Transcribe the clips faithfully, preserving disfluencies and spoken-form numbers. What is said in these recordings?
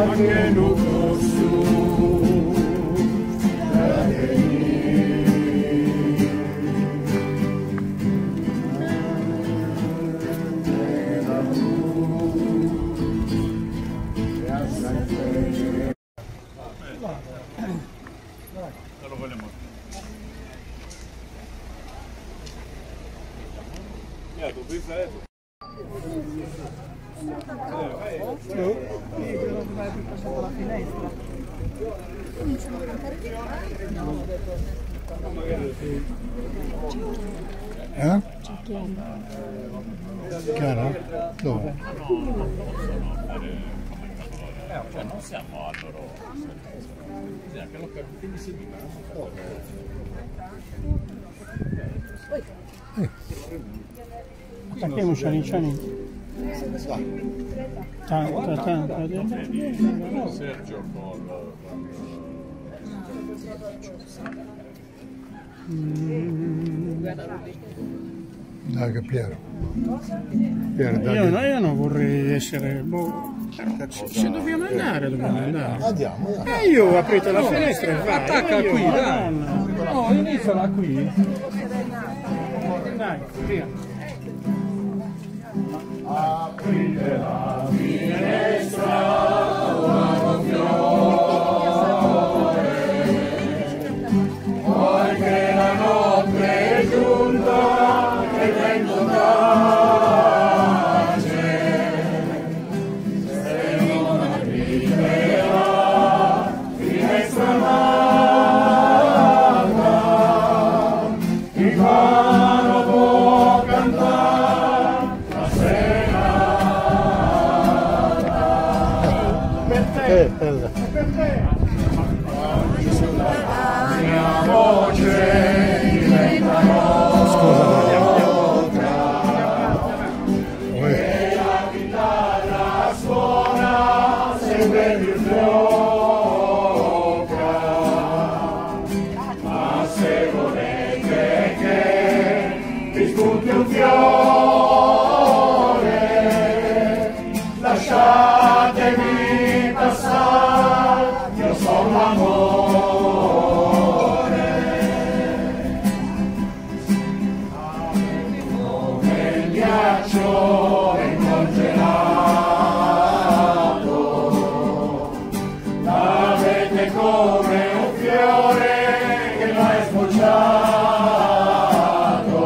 che non posso non lo vogliamo. Ja, du bist selber. Passato la finestra. Cominciano a cantare di Eh? Chiara? Dove? Cioè non siamo a loro. Bisogna che lo quindi si dica. Perché non c'è Ciani? Tanto, tanto. Sergio con... Dai che Piero. Piero dai. Io, no, io non vorrei essere... Boh, se, se dobbiamo andare, dobbiamo andare. Andiamo, andiamo. E io ho aperto la finestra e vai. Attacca qui, dai. No, iniziala qui. Dai, via. aprite la finestra, guardo fiore, poiché la notte è giunta e vento tace, se non aprite la finestra amata, il coro può cantare la sera. Eh, bella. Mia voce diventa nota e la chitarra suona sempre più fioca, ma se volete che vi spunti un fiore, lasciatemi passare, io sono l'amore. Come il ghiaccio è congelato, l'avete come un fiore che l'ha sbocciato,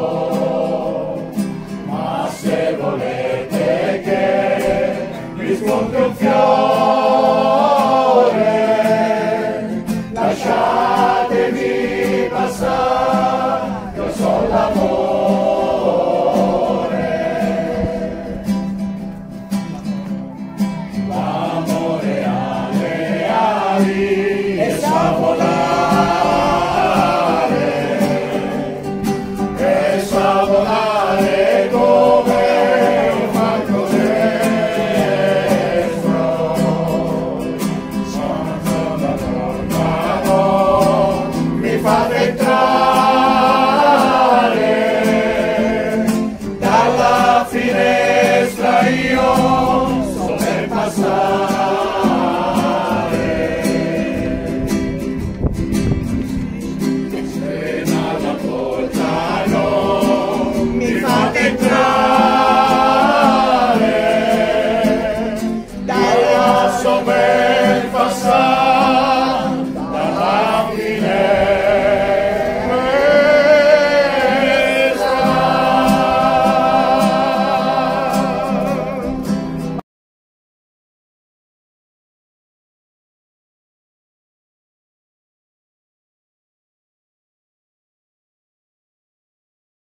ma se volete che vi spunti un fiore, lasciatemi passare, io sono l'amore. L'amore ha le ali e sa volare, e sa volare come un falco destro. Sono solo tornato, mi fate entrare dalla finestra, io so per passare.